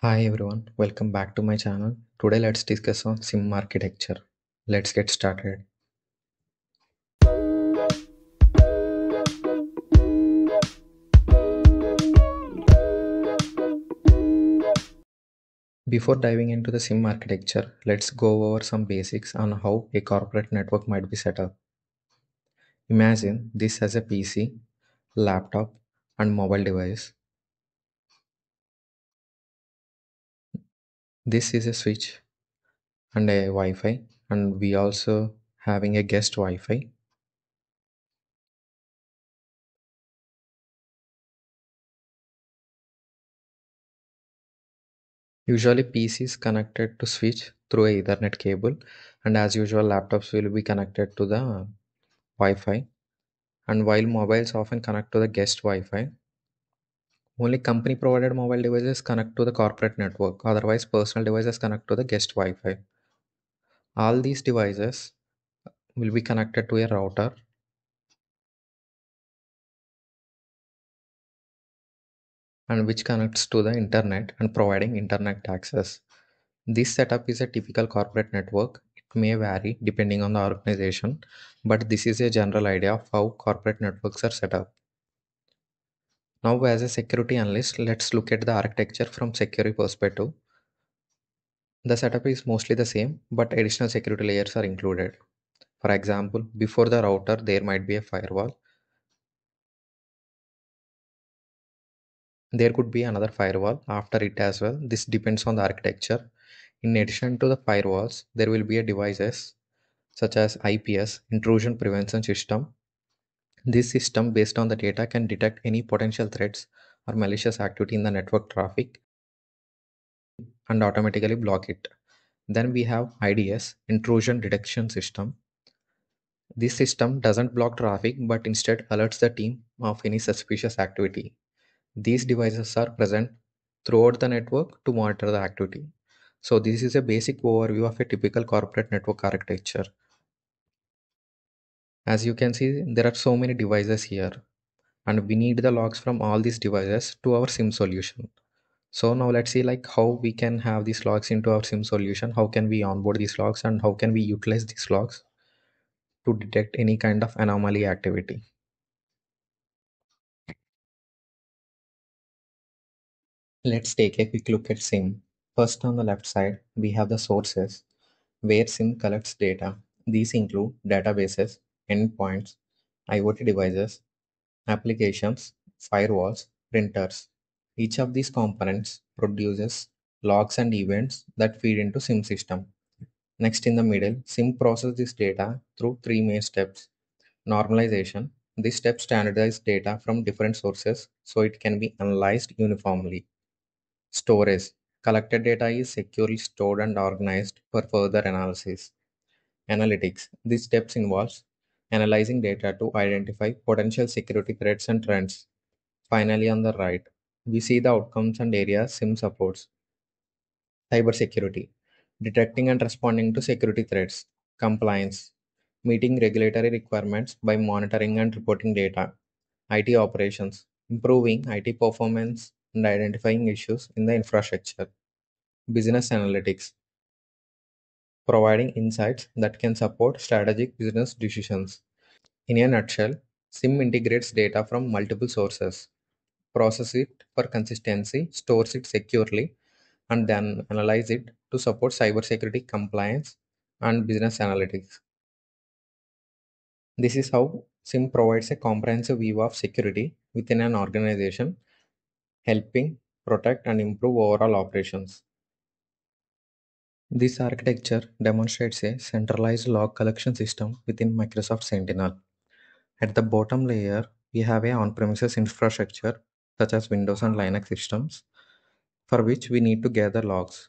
Hi everyone, welcome back to my channel. Today let's discuss on SIEM architecture. Let's get started. Before diving into the SIEM architecture, let's go over some basics on how a corporate network might be set up. Imagine this as a PC, laptop, and mobile device. This is a switch and a Wi-Fi, and we also having a guest Wi-Fi. Usually PC is connected to switch through a Ethernet cable, and as usual laptops will be connected to the Wi-Fi. And while mobiles often connect to the guest Wi-Fi, only company provided mobile devices connect to the corporate network. Otherwise, personal devices connect to the guest Wi-Fi. All these devices will be connected to a router and which connects to the internet and providing internet access. This setup is a typical corporate network. It may vary depending on the organization, but this is a general idea of how corporate networks are set up. Now, as a security analyst, let's look at the architecture from security perspective. The setup is mostly the same, but additional security layers are included. For example, before the router, there might be a firewall. There could be another firewall after it as well. This depends on the architecture. In addition to the firewalls, there will be a devices such as IPS, intrusion prevention system. This system, based on the data, can detect any potential threats or malicious activity in the network traffic and automatically block it. Then we have IDS, intrusion detection system. This system doesn't block traffic but instead alerts the team of any suspicious activity. These devices are present throughout the network to monitor the activity. So, this is a basic overview of a typical corporate network architecture. As you can see, there are so many devices here, and we need the logs from all these devices to our SIM solution. So, now let's see like how we can have these logs into our SIM solution, how can we onboard these logs, and how can we utilize these logs to detect any kind of anomaly activity. Let's take a quick look at SIM. First, on the left side, we have the sources where SIM collects data. These include databases, endpoints, IoT devices, applications, firewalls, printers. Each of these components produces logs and events that feed into SIM system. Next, in the middle, SIM processes this data through three main steps. Normalization. This step standardizes data from different sources so it can be analyzed uniformly. Storage. Collected data is securely stored and organized for further analysis. Analytics. These steps involves analyzing data to identify potential security threats and trends. Finally, on the right, we see the outcomes and areas SIM supports. Cybersecurity. Detecting and responding to security threats. Compliance. Meeting regulatory requirements by monitoring and reporting data. IT operations. Improving IT performance and identifying issues in the infrastructure. Business analytics, providing insights that can support strategic business decisions. In a nutshell, SIM integrates data from multiple sources, processes it for consistency, stores it securely, and then analyze it to support cybersecurity compliance and business analytics. This is how SIM provides a comprehensive view of security within an organization, helping protect and improve overall operations. This architecture demonstrates a centralized log collection system within Microsoft Sentinel. At the bottom layer, we have a on-premises infrastructure such as Windows and Linux systems for which we need to gather logs.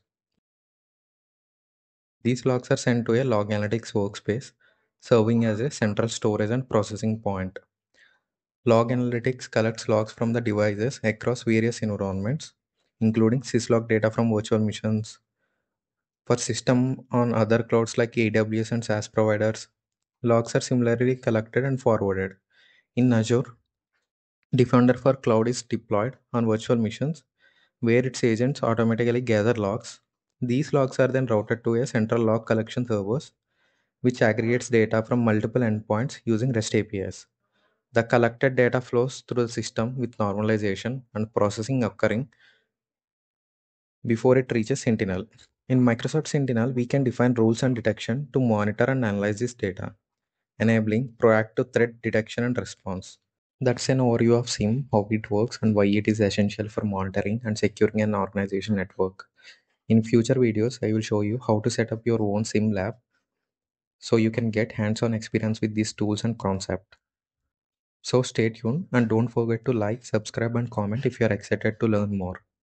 These logs are sent to a log analytics workspace, serving as a central storage and processing point. Log analytics collects logs from the devices across various environments, including syslog data from virtual machines. For system on other clouds like AWS and SaaS providers, logs are similarly collected and forwarded. In Azure, Defender for Cloud is deployed on virtual machines, where its agents automatically gather logs. These logs are then routed to a central log collection service, which aggregates data from multiple endpoints using REST APIs. The collected data flows through the system with normalization and processing occurring before it reaches Sentinel. In Microsoft Sentinel, we can define rules and detection to monitor and analyze this data, enabling proactive threat detection and response. That's an overview of SIEM, how it works, and why it is essential for monitoring and securing an organization network. In future videos, I will show you how to set up your own SIEM lab so you can get hands-on experience with these tools and concept. So stay tuned and don't forget to like, subscribe and comment if you are excited to learn more.